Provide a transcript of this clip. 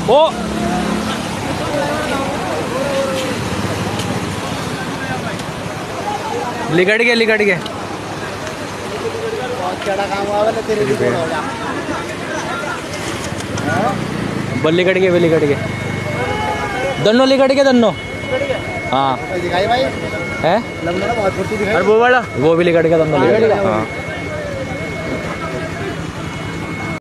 ओ Likert गए बल्ली cut गए दोनों लिकट गए दोनों। हाँ है वो वाला वो भी लिकट गया दोनों। हाँ